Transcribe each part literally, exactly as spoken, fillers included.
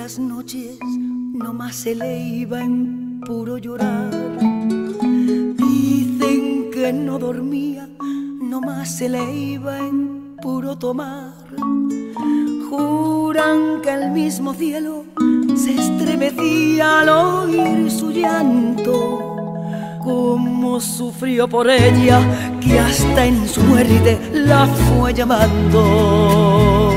las noches nomás se le iba en puro llorar. Dicen que no dormía, nomás se le iba en puro tomar. Juran que el mismo cielo se estremecía al oír su llanto. Cómo sufrió por ella, que hasta en su muerte la fue llamando.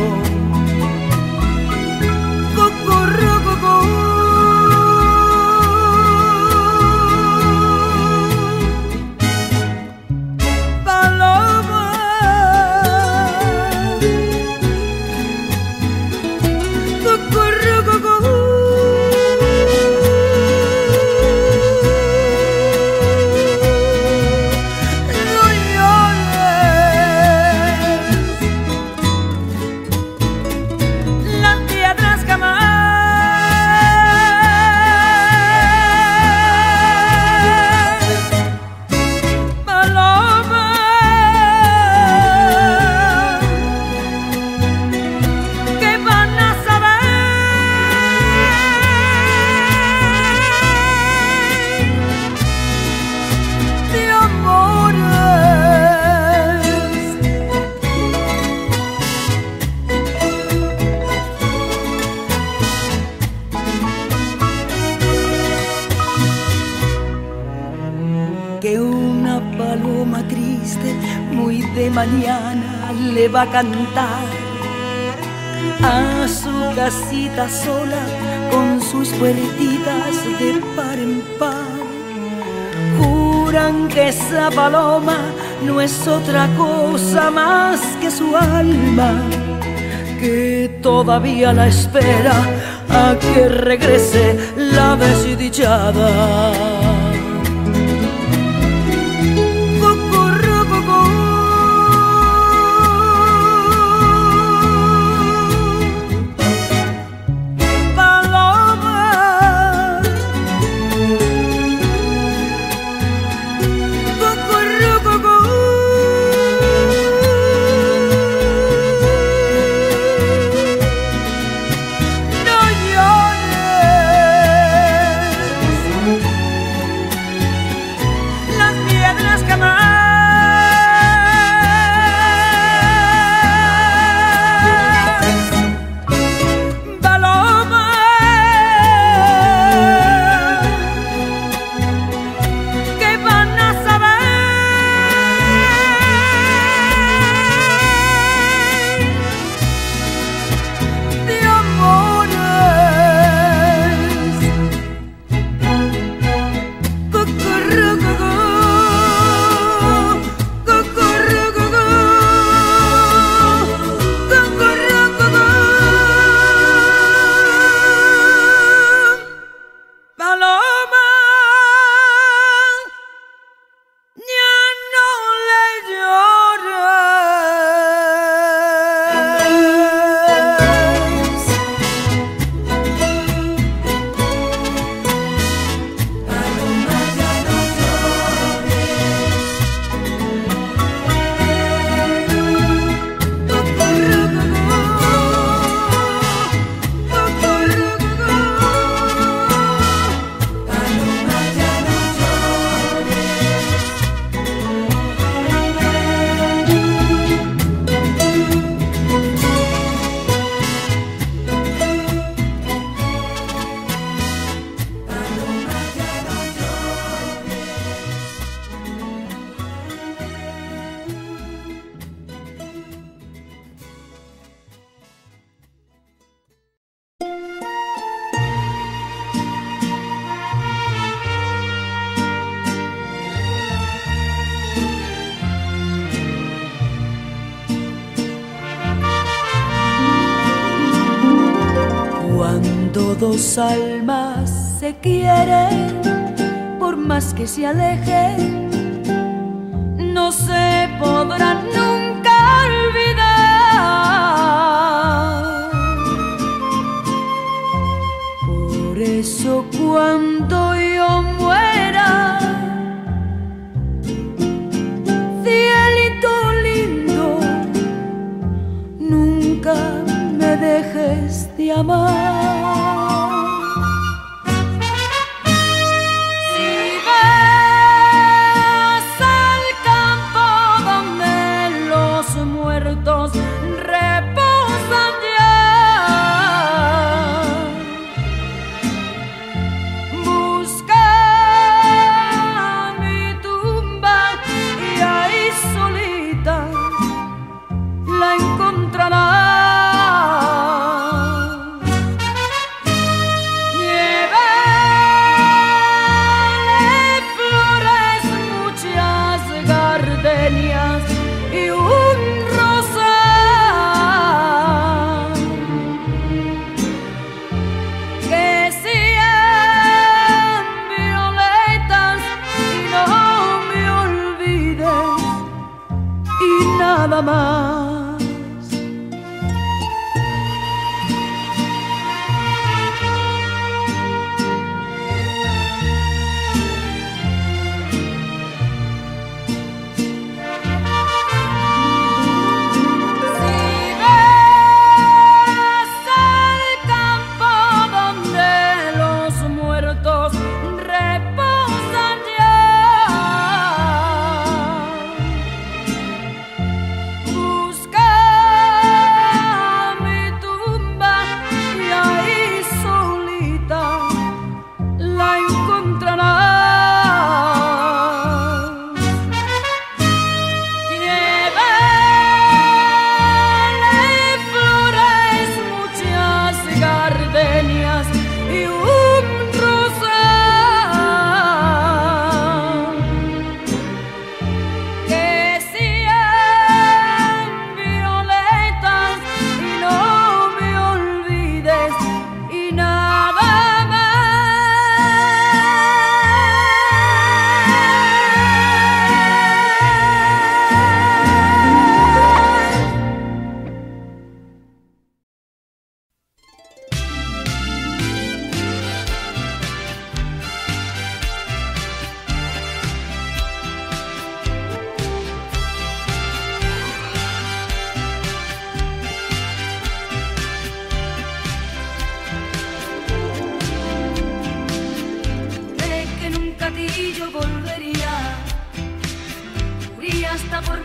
Que una paloma triste muy de mañana le va a cantar a su casita sola con sus puertitas de par en par. Juran que esa paloma no es otra cosa más que su alma, que todavía la espera a que regrese la desdichada. Cuando dos almas se quieren, por más que se alejen, no se podrán nunca olvidar. Por eso cuando yo muera, cielito lindo, nunca me dejes de amar.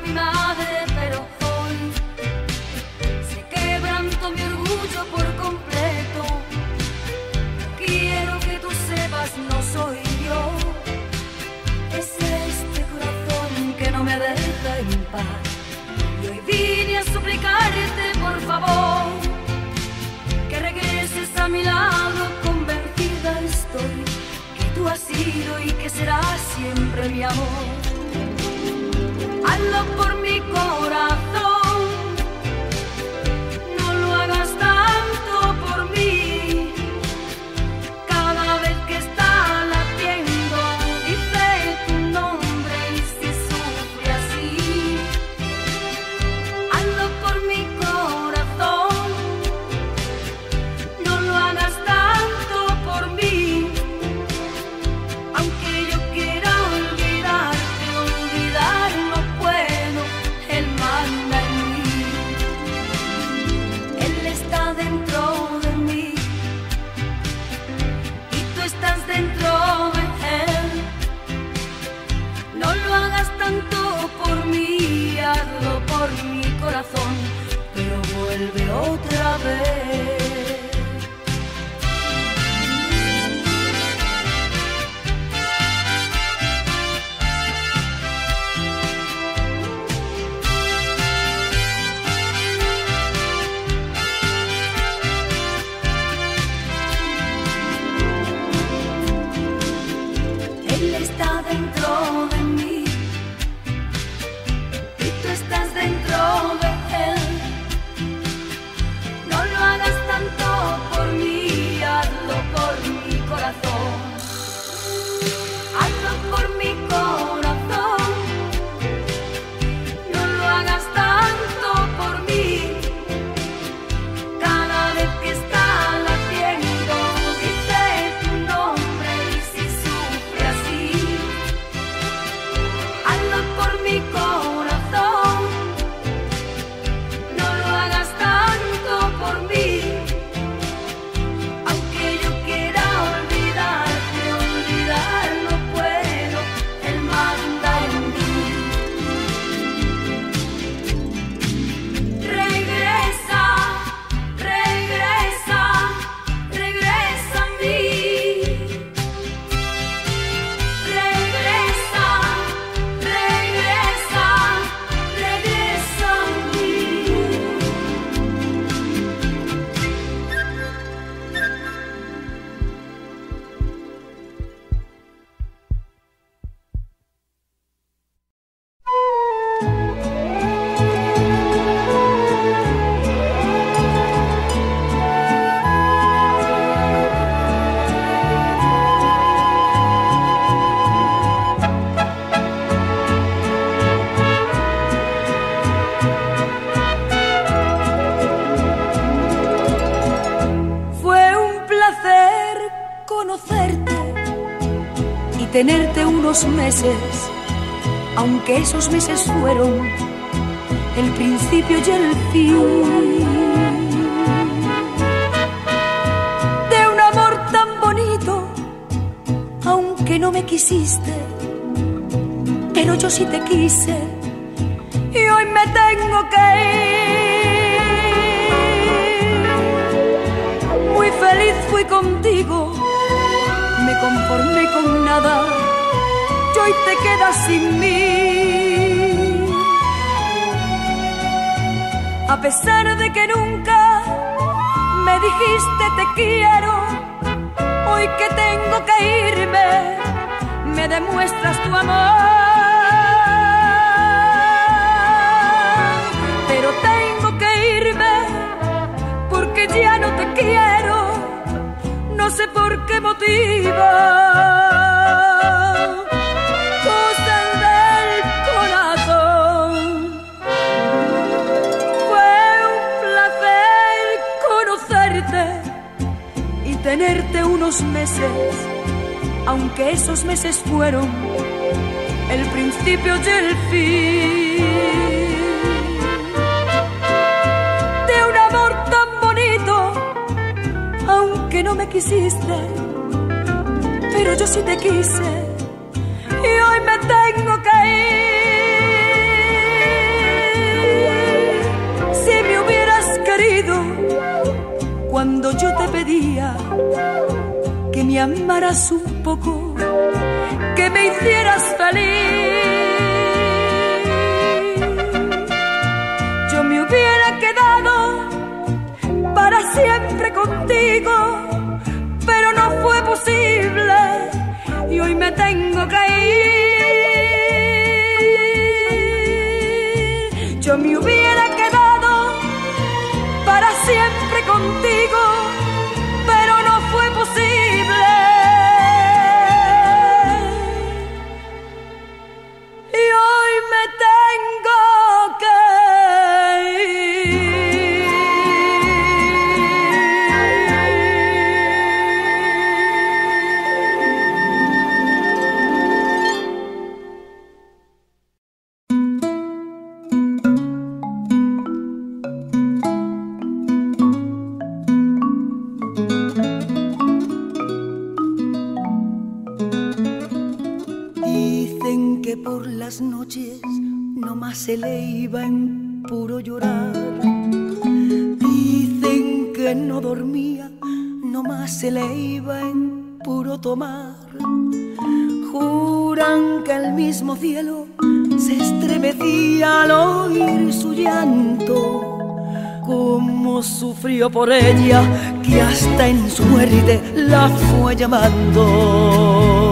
mi madre, pero hoy se quebrantó mi orgullo por completo. Quiero que tú sepas, no soy yo, es este corazón que no me deja en paz. Y hoy vine a suplicarte, por favor, que regreses a mi lado. Convencida estoy que tú has sido y que serás siempre mi amor. Hazlo por mi corazón, no lo hagas tanto por mí. Cada vez que está latiendo dice tu nombre y si sufre así, hazlo por mi corazón, no lo hagas tanto por mí. Aunque yo quiera olvidarte, olvidar no puedo, Él manda en mí. Él está dentro de mí y tú estás dentro de Él. No lo hagas tanto por mí, hazlo por mi corazón, pero vuelve otra vez. Él está dentro de mí y tú estás dentro de Él. No lo hagas tanto por mí, hazlo por mi corazón. Hazlo por mi corazón, no lo hagas tanto por mí. Cada vez que está latiendo dice tu nombre y si sufre así, hazlo por mi corazón, no lo hagas tanto por mí. Aunque yo quiera olvidarte, olvidar no puedo, Él manda en mí. Regresa, regresa, regresa a mí. Regresa, regresa, regresa a mí. Fue un placer conocerte y tenerte unos meses, aunque esos meses fueron el principio y el fin de un amor tan bonito. Aunque no me quisiste, pero yo sí te quise y hoy me tengo que ir. Muy feliz fui contigo, me conformé con nada y hoy te quedas sin mí. A pesar de que nunca me dijiste te quiero, hoy que tengo que irme, me demuestras tu amor. Pero tengo que irme porque ya no te quiero, no sé por qué motivo. Cosas del corazón. Fue un placer conocerte y tenerte unos meses, aunque esos meses fueron el principio y el fin de un amor tan bonito. Aunque no me quisiste, pero yo sí te quise y hoy me tengo que ir. querido cuando yo te pedía que me amaras un poco, que me hicieras feliz. Yo me hubiera quedado para siempre contigo, pero no fue posible y hoy me tengo que ir. Yo me hubiera quedado para siempre contigo, pero no fue posible. Y hoy me tengo que por las noches nomás se le iba en puro llorar. Dicen que no dormía, nomás se le iba en puro tomar. Juran que el mismo cielo se estremecía al oír su llanto. Cómo sufrió por ella, que hasta en su muerte la fue llamando.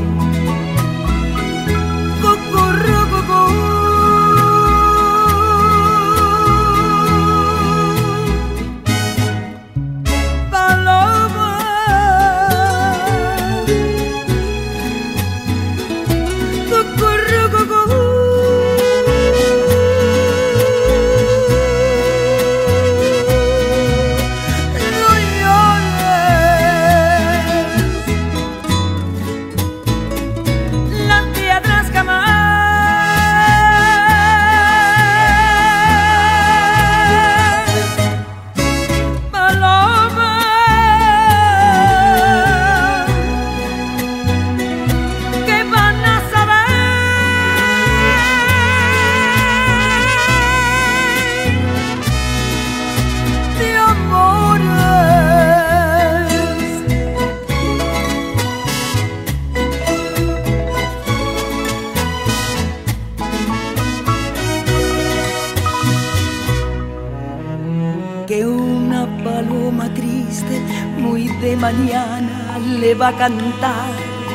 Que una paloma triste muy de mañana le va a cantar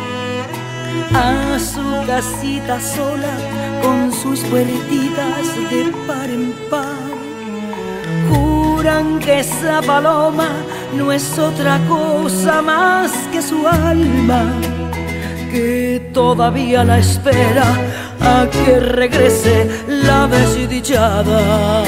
a su casita sola con sus puertitas de par en par. Juran que esa paloma no es otra cosa más que su alma, que todavía la espera a que regrese la desdichada.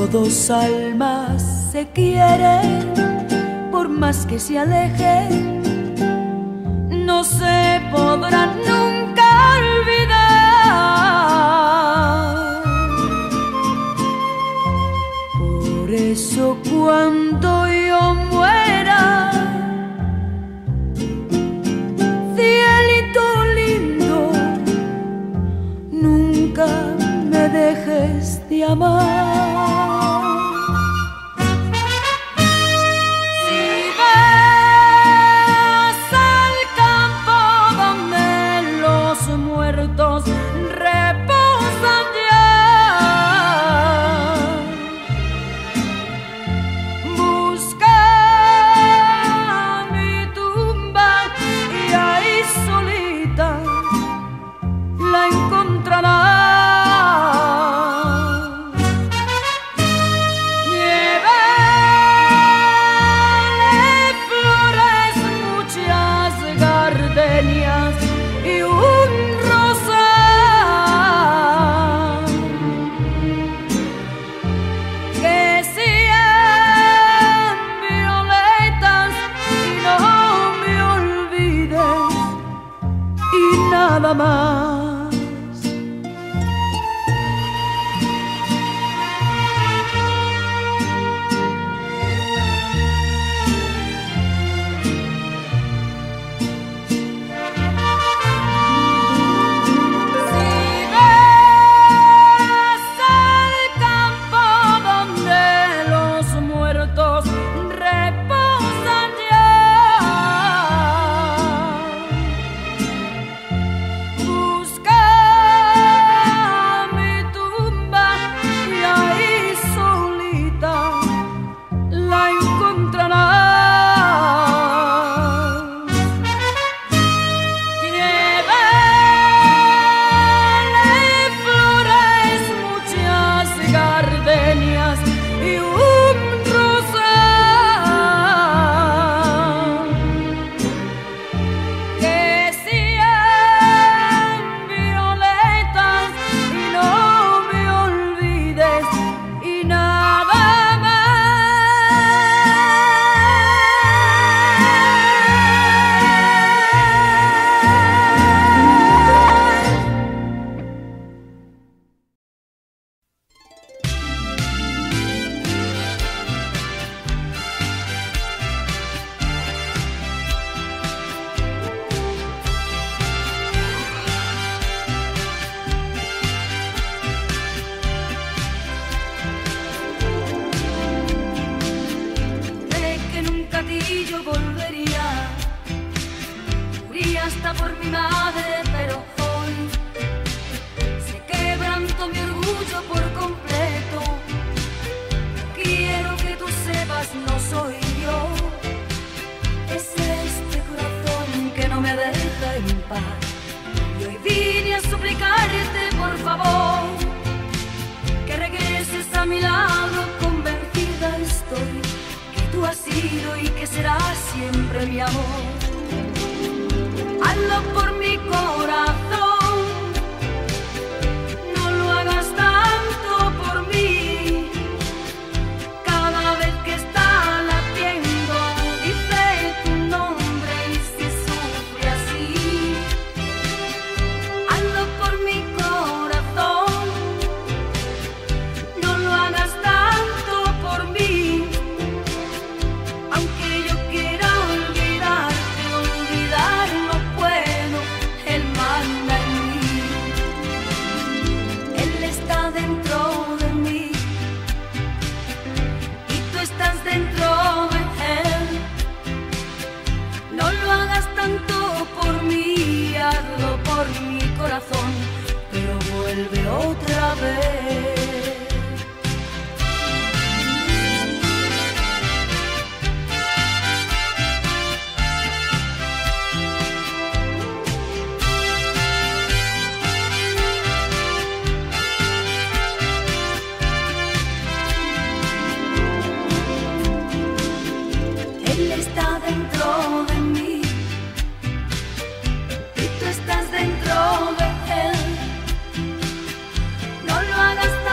dos almas se quieren, por más que se alejen, no se podrán nunca olvidar. Por eso cuando yo muera, cielito lindo, nunca me dejes de amar. Y un rosal que sean violetas y no me olvides y nada más. Yo volvería, moriría hasta por mi madre, pero hoy se quebrantó mi orgullo por completo. Quiero que tú sepas, no soy yo, es este corazón que no me deja en paz. Y hoy vine a suplicarte, por favor, que regreses a mi lado, convencida estoy. Tú has sido y que serás siempre mi amor. Hazlo por mi corazón, no lo hagas tanto por mí. Cada vez que está latiendo, dice tu nombre y si sufre así. Hazlo por mi corazón, no lo hagas tanto por mí. Aunque yo quiera olvidarte, olvidar no puedo, Él manda en mí. Él está dentro de mí y tú estás dentro de Él. No lo hagas tanto por mí, hazlo por mi corazón, pero vuelve otra vez. Dentro de mí y tú estás dentro de Él. No lo hagas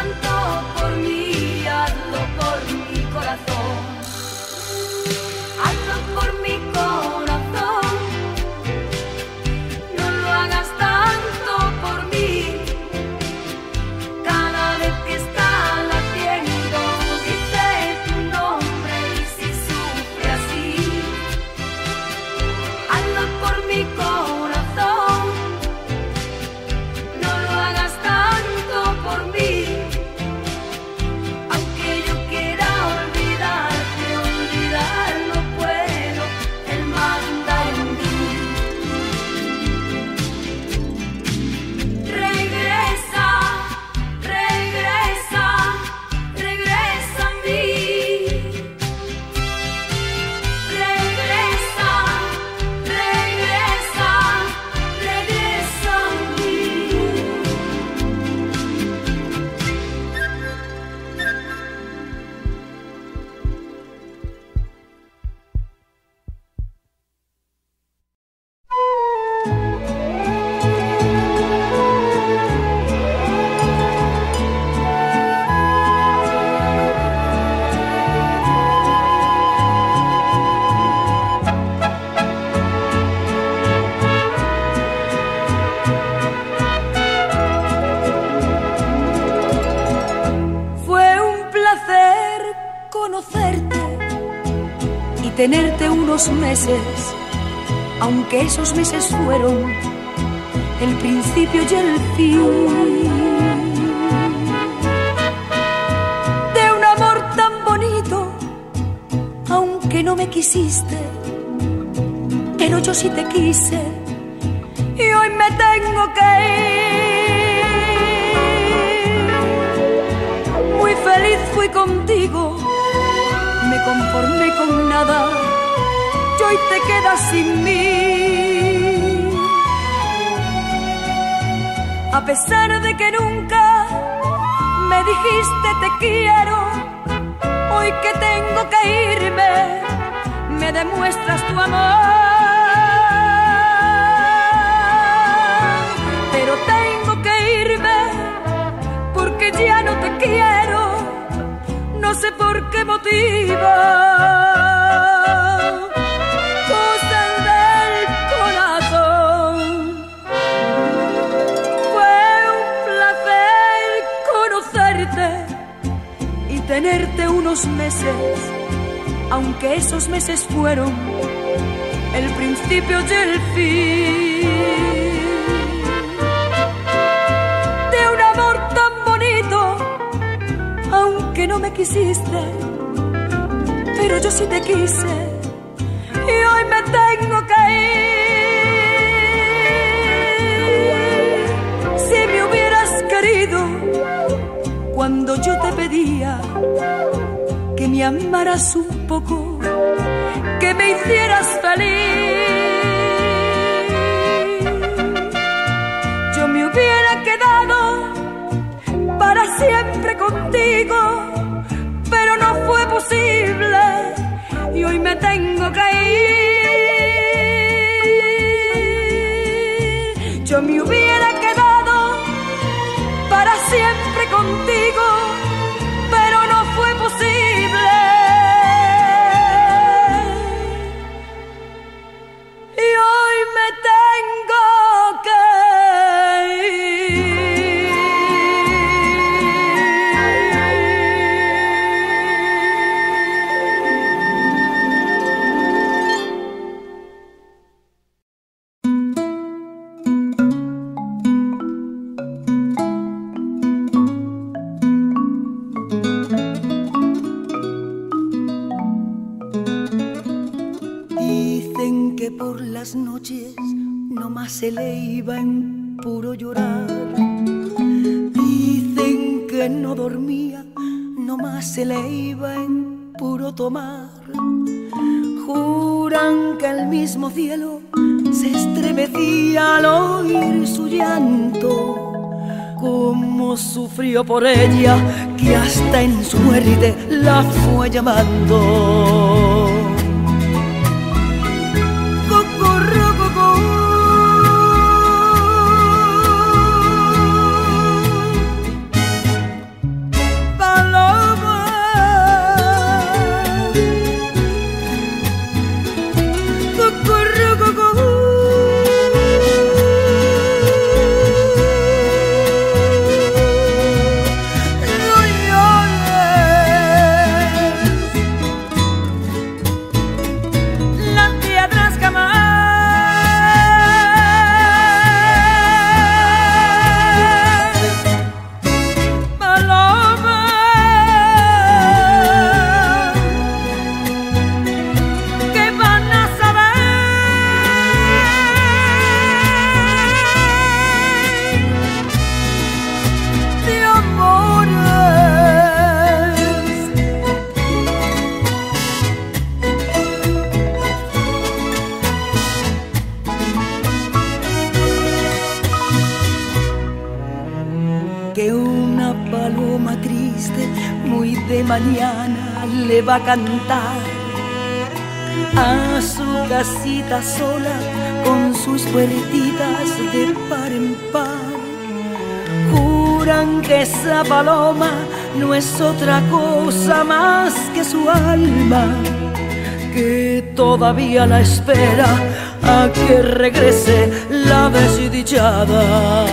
tenerte unos meses, aunque esos meses fueron el principio y el fin de un amor tan bonito, aunque no me quisiste, pero yo sí te quise y hoy me tengo que ir. Muy feliz fui contigo, me conformé con nada y hoy te quedas sin mí. A pesar de que nunca me dijiste te quiero, hoy que tengo que irme, me demuestras tu amor. Pero tengo que irme porque ya no te quiero, no sé por qué motivo. Cosas del corazón. Fue un placer conocerte y tenerte unos meses, aunque esos meses fueron el principio y el fin de un amor tan bonito, aunque no me quisiste, pero yo sí te quise y hoy me tengo que ir. Si me hubieras querido cuando yo te pedía que me amaras un poco, que me hicieras feliz, yo me hubiera quedado para siempre contigo, pero no fue posible y hoy me tengo que ir. Yo me hubiera quedado para siempre contigo, pero no fue posible y hoy me tengo que se le iba en puro llorar. Dicen que no dormía, nomás se le iba en puro tomar. Juran que el mismo cielo se estremecía al oír su llanto. Cómo sufrió por ella, que hasta en su muerte la fue llamando. Mañana le va a cantar a su casita sola con sus puertitas de par en par. Juran que esa paloma no es otra cosa más que su alma, que todavía la espera a que regrese la desdichada.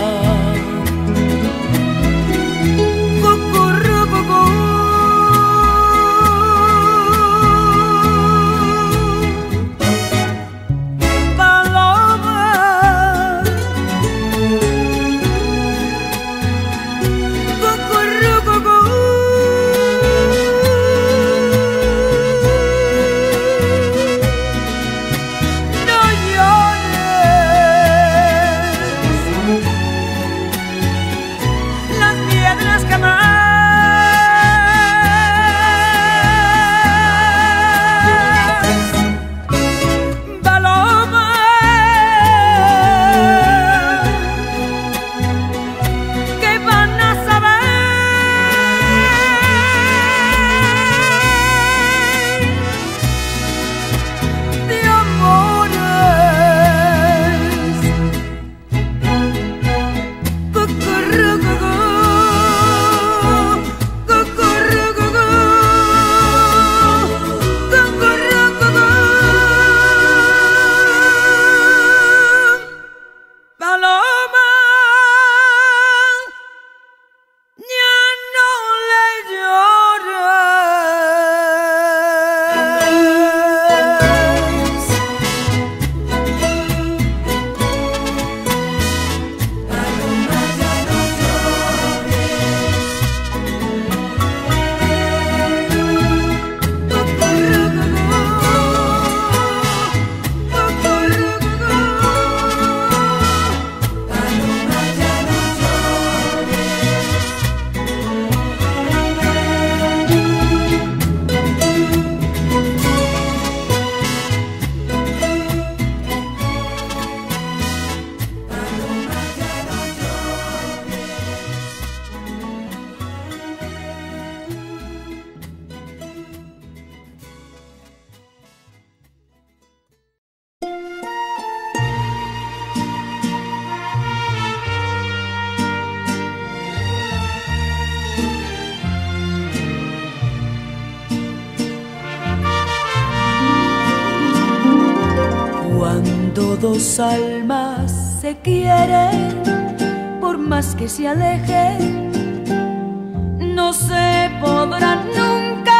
dos almas se quieren, por más que se alejen, no se podrán nunca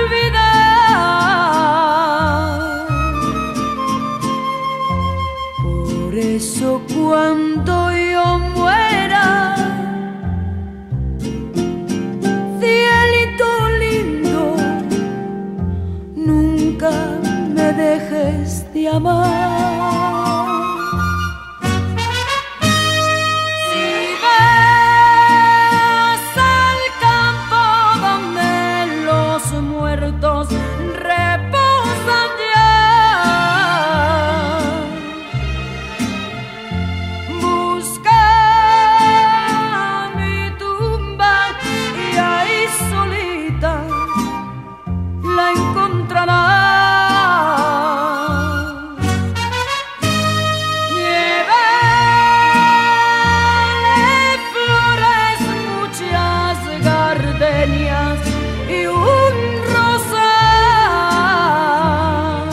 olvidar. Por eso cuando yo muera, cielito lindo, nunca me dejes de amar. Y un rosal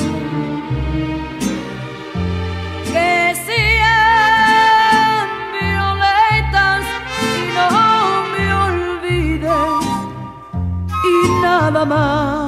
que sean violetas y no me olvides y nada más.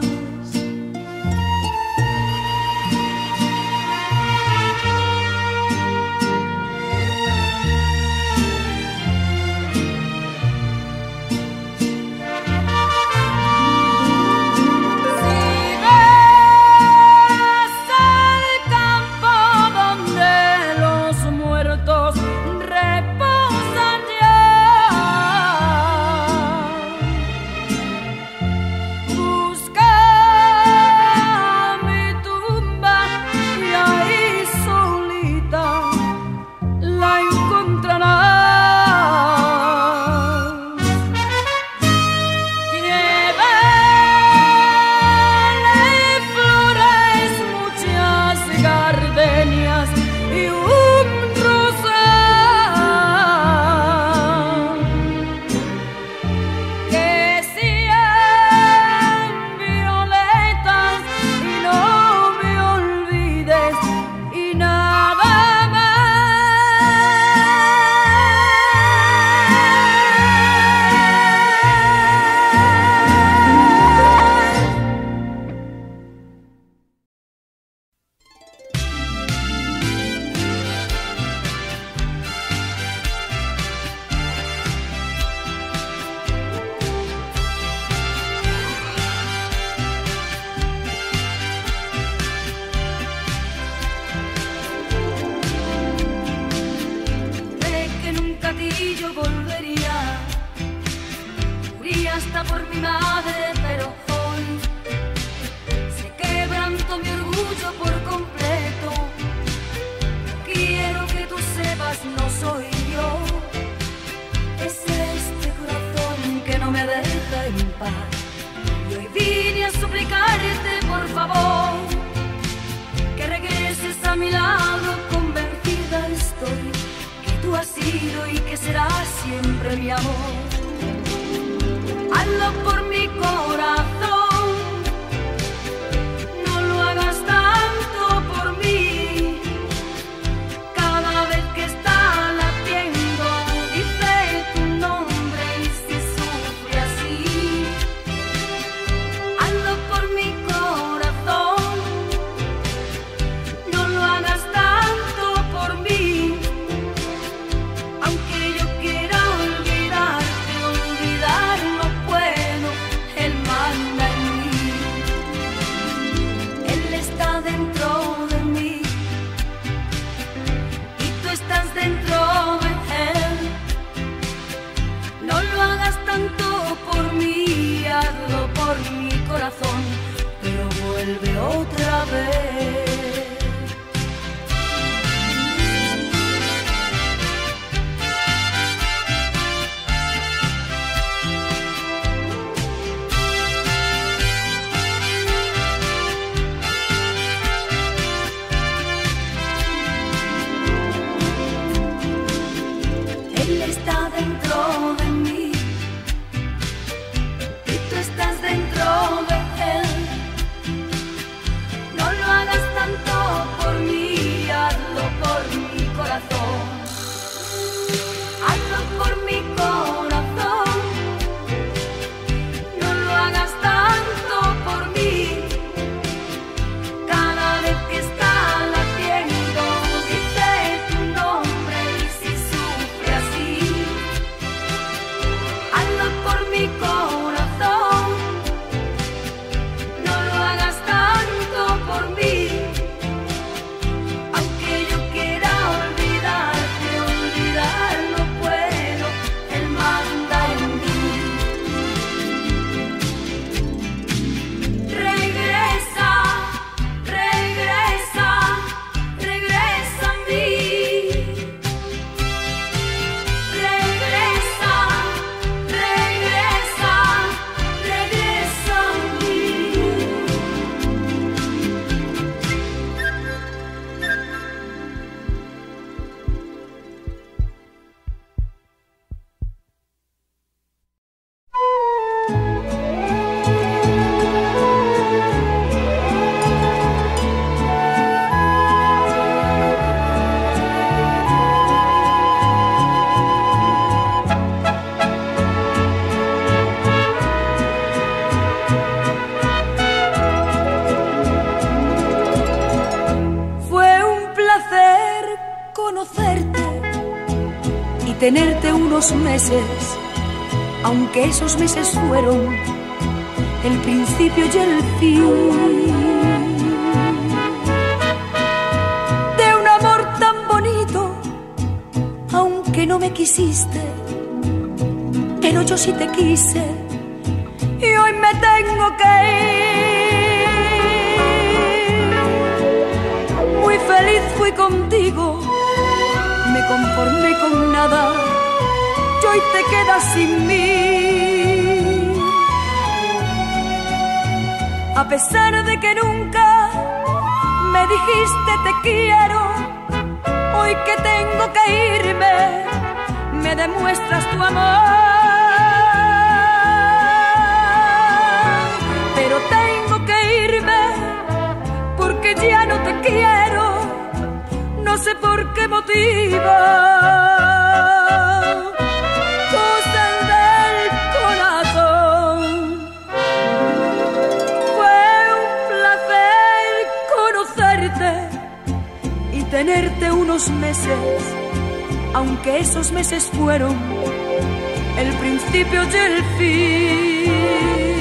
Y un rosal que sean violetas y no me olvides y nada yo volvería, moriría hasta por mi madre, pero hoy se quebrantó mi orgullo por completo. Quiero que tú sepas, no soy yo, es este corazón que no me deja en paz. Y hoy vine a suplicarte, por favor, que regreses a mi lado, convencida estoy tú has sido y que serás siempre mi amor. Hazlo por mi corazón, no lo hagas tanto por mí. Cada vez que está latiendo dice tu nombre y si sufre así. Hazlo por mi corazón, no lo hagas tanto por mí. Aunque yo quiera olvidarte, olvidar no puedo, Él manda en mí. Él está dentro de mí y tú estás dentro de Él. No lo hagas tanto por mí, hazlo por mi corazón, pero vuelve otra vez. Él está dentro de mí y tú estás dentro de Él. No lo hagas tanto por mí, hazlo tenerte unos meses, aunque esos meses fueron el principio y el fin de un amor tan bonito, aunque no me quisiste, pero yo sí te quise y hoy me tengo que ir. Muy feliz fui contigo, me conformé con nada y hoy te quedas sin mí. A pesar de que nunca me dijiste te quiero, hoy que tengo que irme, me demuestras tu amor. Pero tengo que irme porque ya no te quiero, no sé por qué motivo. Tenerte unos meses, aunque esos meses fueron el principio y el fin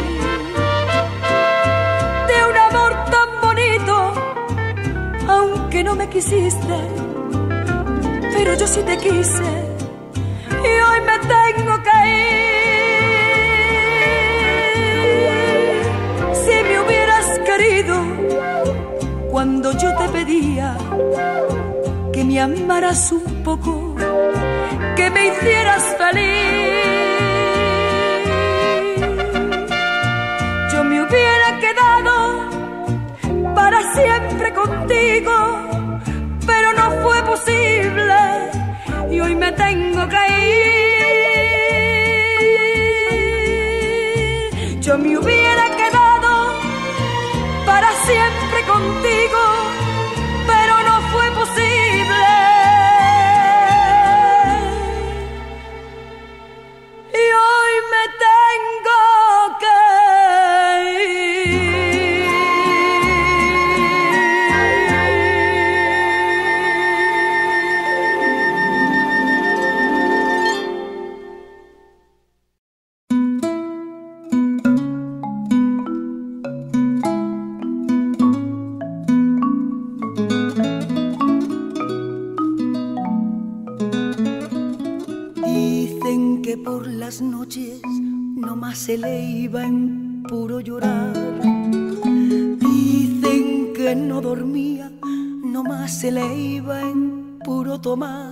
de un amor tan bonito, aunque no me quisiste, pero yo sí te quise y hoy me tengo que ir. Si me hubieras querido cuando yo te pedía que me amaras un poco, que me hicieras feliz, yo me hubiera quedado para siempre contigo, pero no fue posible y hoy me tengo que ir. Yo me hubiera quedado para siempre contigo, pero no fue posible y hoy me tengo que noches no más se le iba en puro llorar. Dicen que no dormía, no más se le iba en puro tomar.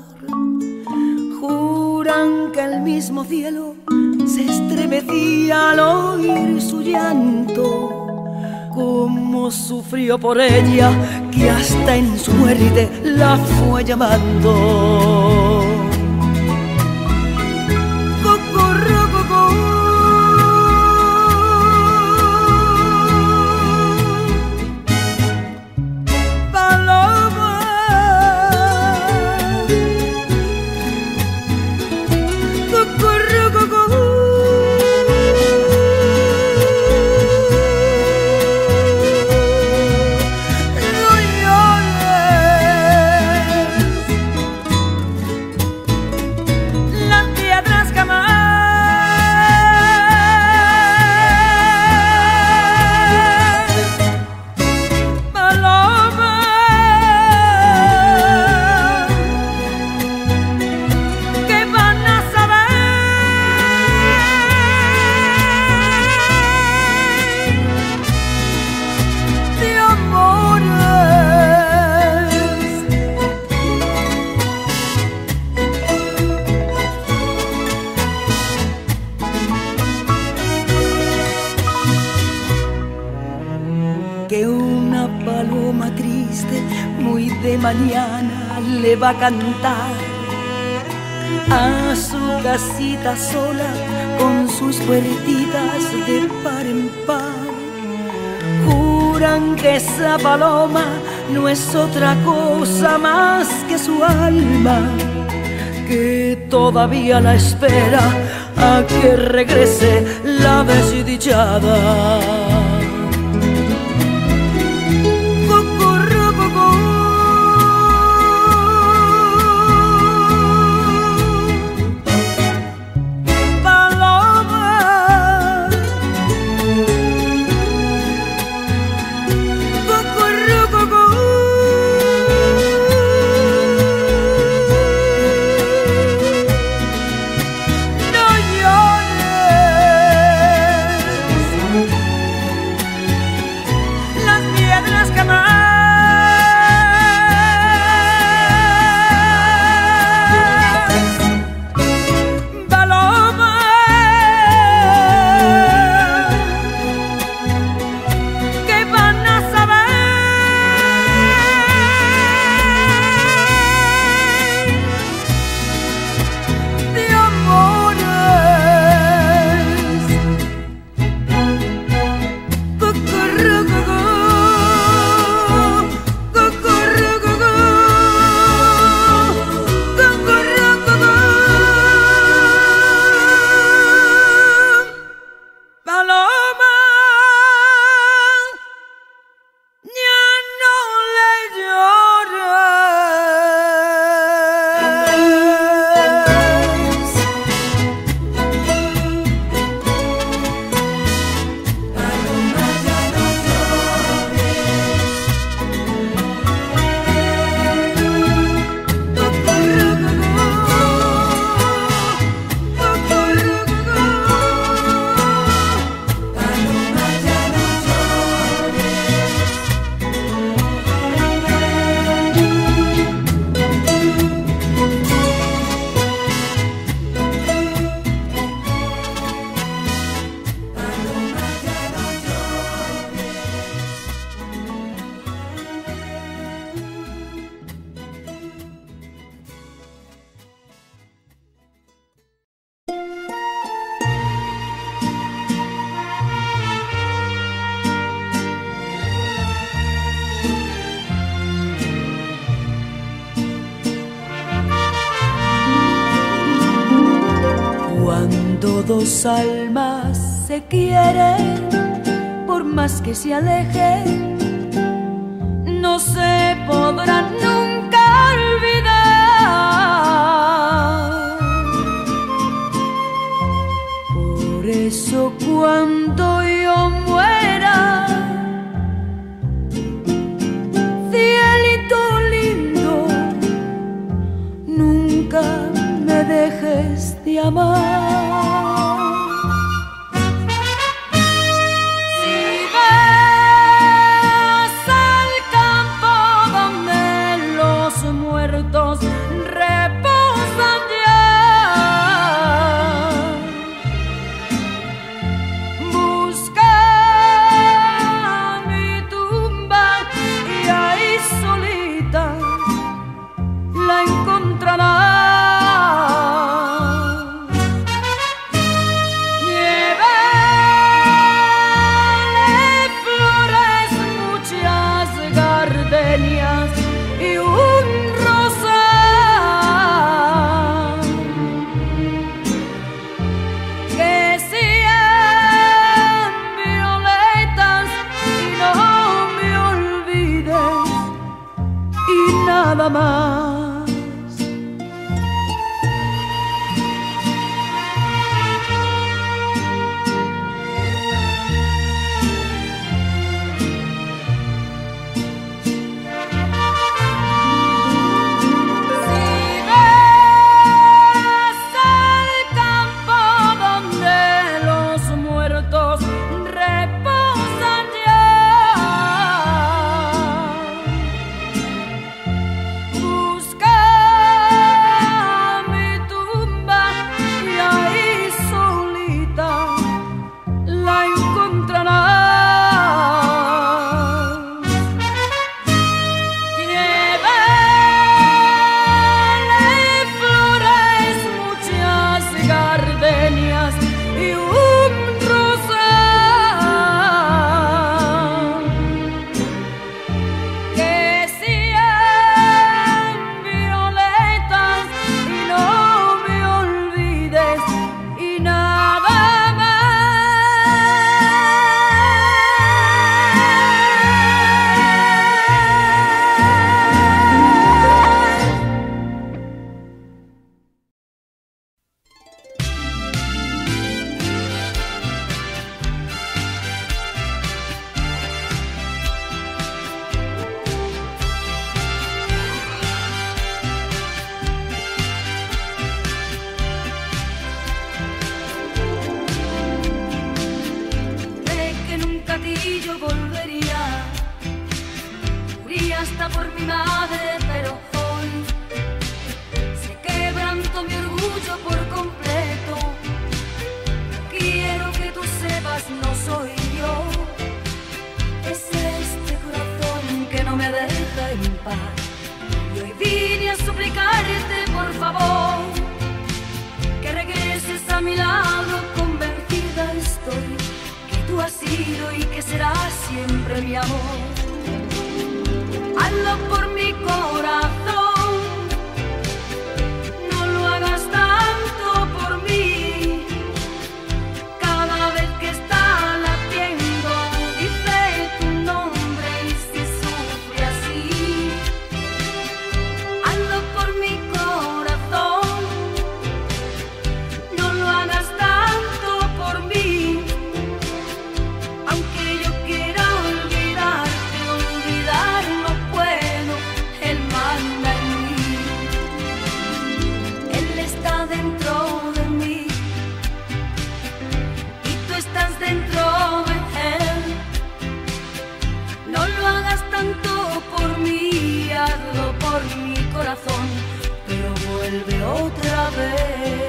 Juran que el mismo cielo se estremecía al oír su llanto. Cómo sufrió por ella, que hasta en su muerte la fue llamando. Mañana le va a cantar a su casita sola con sus puertitas de par en par. Juran que esa paloma no es otra cosa más que su alma, que todavía la espera a que regrese la desdichada. dos almas se quieren, por más que se alejen, no se podrán nunca olvidar. Por eso cuando yo muera, cielito lindo, nunca me dejes de amar. Reposan ya, busca mi tumba y ahí solita la encontrarás. Llévale flores, muchas gardenias y un rosal, que sean violetas y no me olvides, y nada más. Y un rosal, que sean violetas y no me olvides, y nada yo volvería, moriría hasta por mi madre, pero hoy se quebrantó mi orgullo por completo. Quiero que tú sepas, no soy yo, es este corazón que no me deja en paz. Y hoy vine a suplicarte, por favor, que regreses a mi lado. Convencida estoy que tú has sido y que serás siempre mi amor. Hazlo por mi corazón, no lo hagas tanto por mí. Cada vez que está latiendo dice tu nombre, y si sufre así, hazlo por mi corazón, no lo hagas tanto por mí. Aunque yo quiera olvidarte, olvidar no puedo, Él manda en mí. Él está dentro de mí y tú estás dentro de Él. No lo hagas tanto por mí, hazlo por mi corazón, pero vuelve otra vez.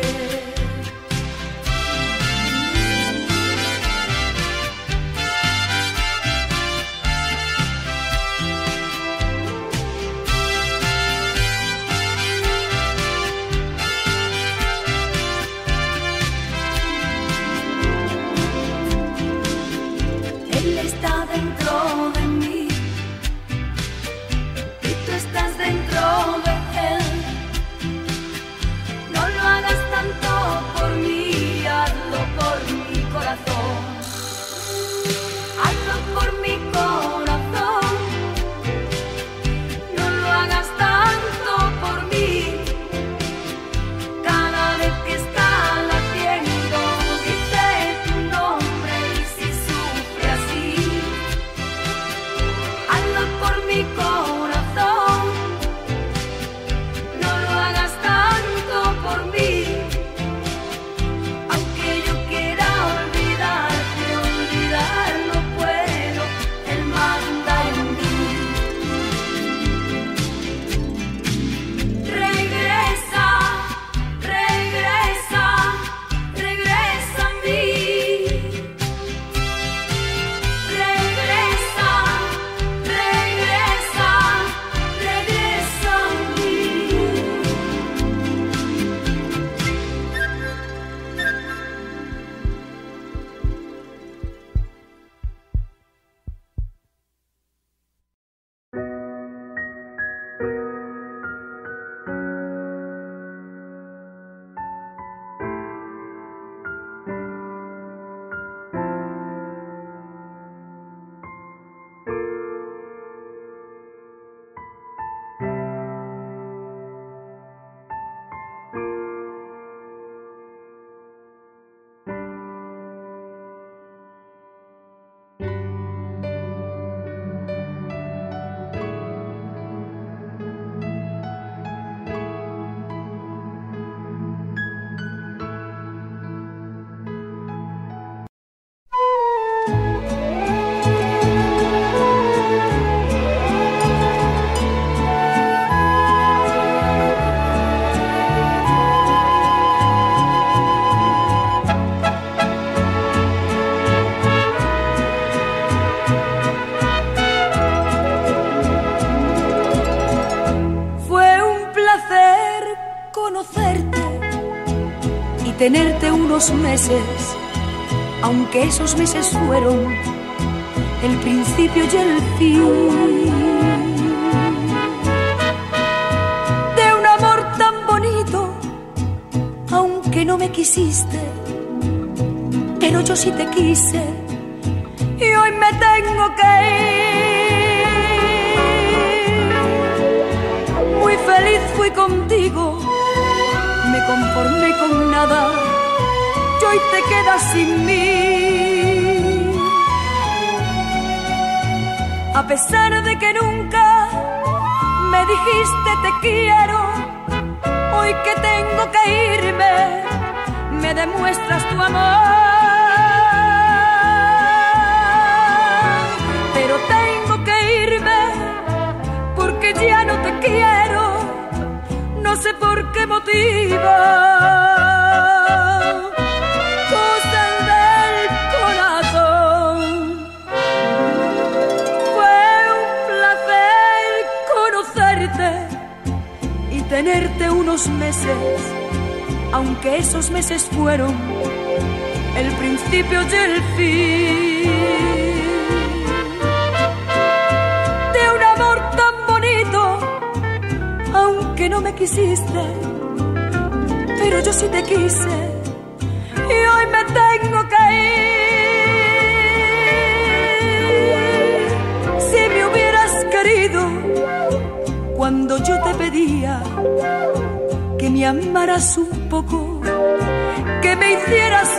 Dentro de Él, no lo hagas tan tenerte unos meses, aunque esos meses fueron el principio y el fin de un amor tan bonito, aunque no me quisiste, pero yo sí te quise y hoy me tengo que ir. Muy feliz fui contigo, me conformé con nada y hoy te quedas sin mí. A pesar de que nunca me dijiste te quiero, hoy que tengo que irme, me demuestras tu amor. Pero tengo que irme porque ya no te quiero, no sé por qué motivo. Cosas del corazón. Fue un placer conocerte y tenerte unos meses, aunque esos meses fueron el principio y el fin de un amor tan bonito, aunque no me quisiste, pero yo sí te quise y hoy me tengo que ir. Si me hubieras querido cuando yo te pedía que me amaras un poco, que me hicieras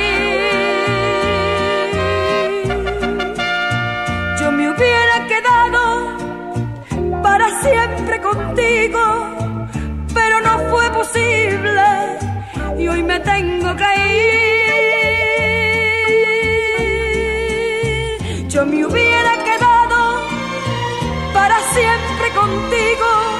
feliz, yo me hubiera quedado para siempre contigo, pero no fue posible y hoy me tengo que ir. Yo me hubiera quedado para siempre contigo,